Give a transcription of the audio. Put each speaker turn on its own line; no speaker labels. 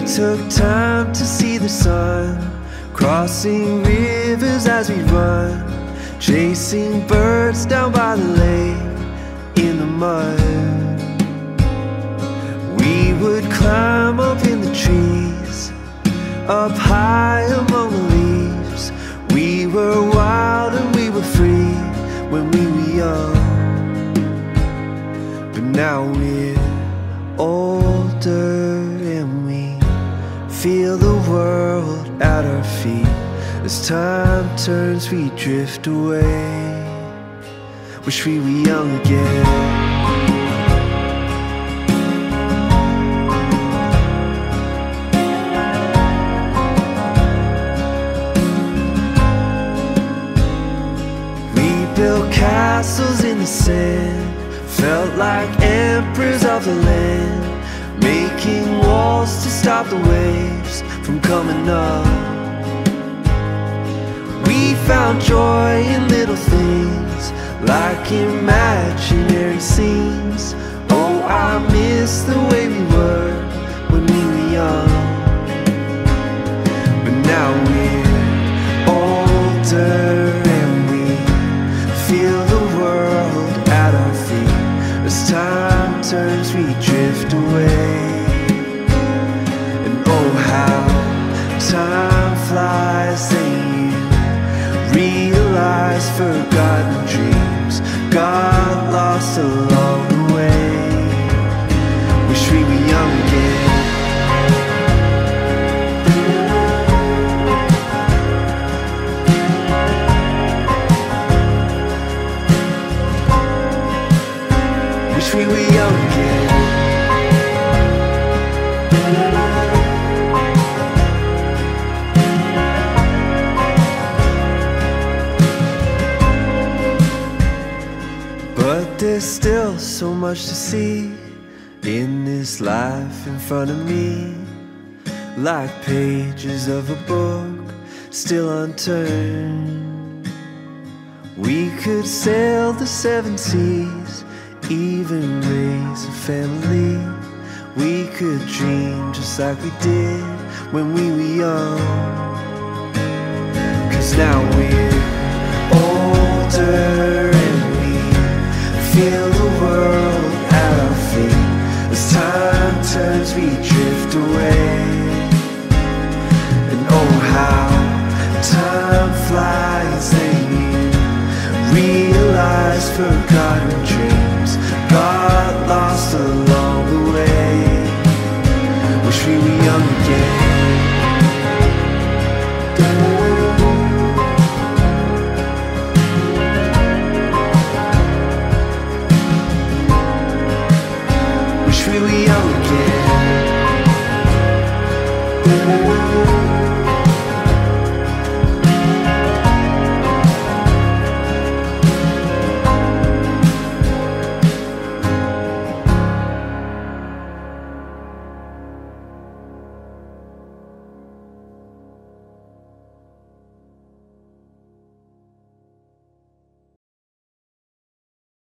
took time to see the sun, crossing rivers as we run, chasing birds down by the lake in the mud. We would climb up in the trees, up high among the leaves. We were wild and we were free when we were young. But now we're older and we feel the world at our feet. As time turns we drift away, wish we were young again. Built castles in the sand, felt like emperors of the land, making walls to stop the waves from coming up. We found joy in little things, like imaginary scenes. Oh, I miss the way we were when we were young. But now we're older, feel the world at our feet. As time turns we drift away. And oh how time flies, then you realize forgotten dreams got lost along the way. Wish we were young again. Wish we were young again. But there's still so much to see in this life in front of me, like pages of a book still unturned. We could sail the 7 seas, even raise a family. We could dream just like we did when we were young. Cause now we're older and we feel the world at our feet. As time turns we drift away. And oh how time flies, and you realize forgotten dreams got lost along the way. Wish we were young again. Wish we were young again.